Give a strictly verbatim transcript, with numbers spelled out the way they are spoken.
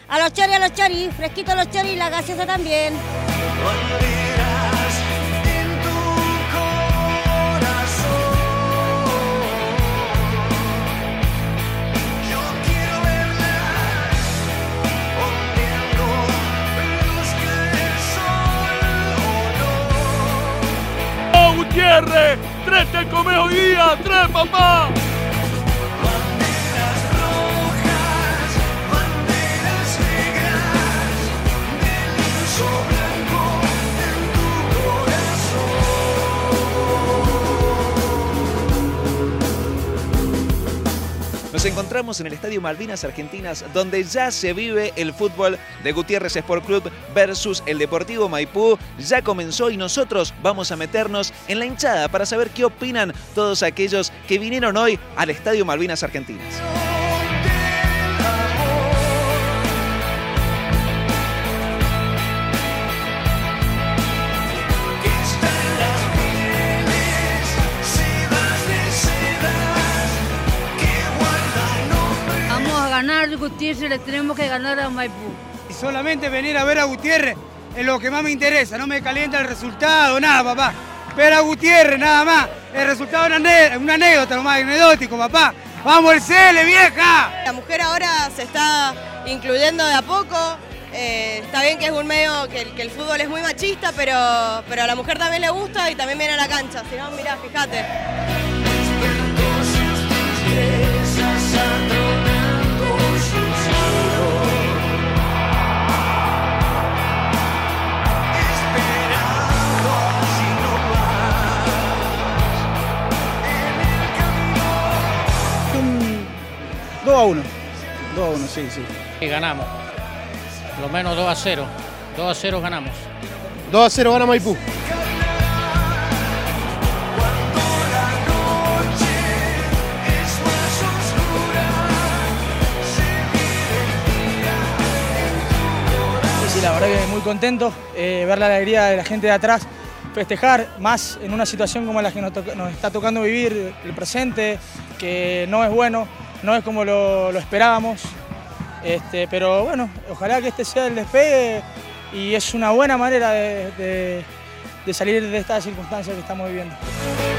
A los choris, a los choris, fresquitos los choris y la gaseosa también. Gutiérrez, tres te comes hoy día, tres papá. Banderas rojas, banderas negras, del lienzo blanco en tu corazón. Nos encontramos en el Estadio Malvinas Argentinas, donde ya se vive el fútbol de Gutiérrez Sport Club versus el Deportivo Maipú. Ya comenzó y nosotros vamos a meternos en la hinchada para saber qué opinan todos aquellos que vinieron hoy al Estadio Malvinas Argentinas. Ganar Gutiérrez, le tenemos que ganar a Maipú. Y solamente venir a ver a Gutiérrez es lo que más me interesa, no me calienta el resultado, nada, papá. Ver a Gutiérrez, nada más. El resultado es una, una anécdota, lo más anecdótico, papá. ¡Vamos el C L, vieja! La mujer ahora se está incluyendo de a poco. Eh, está bien que es un medio, que, que el fútbol es muy machista, pero, pero a la mujer también le gusta y también viene a la cancha. Si no, mirá, fíjate. dos a uno. dos a uno, sí, sí. Y ganamos. Por lo menos dos a cero. dos a cero ganamos. dos a cero gana Maipú. Sí, la verdad que muy contento, eh, ver la alegría de la gente de atrás, festejar más en una situación como la que nos, nos está tocando vivir el presente, que no es bueno, no es como lo, lo esperábamos, este, pero bueno, ojalá que este sea el despegue y es una buena manera de, de, de salir de esta circunstancia que estamos viviendo.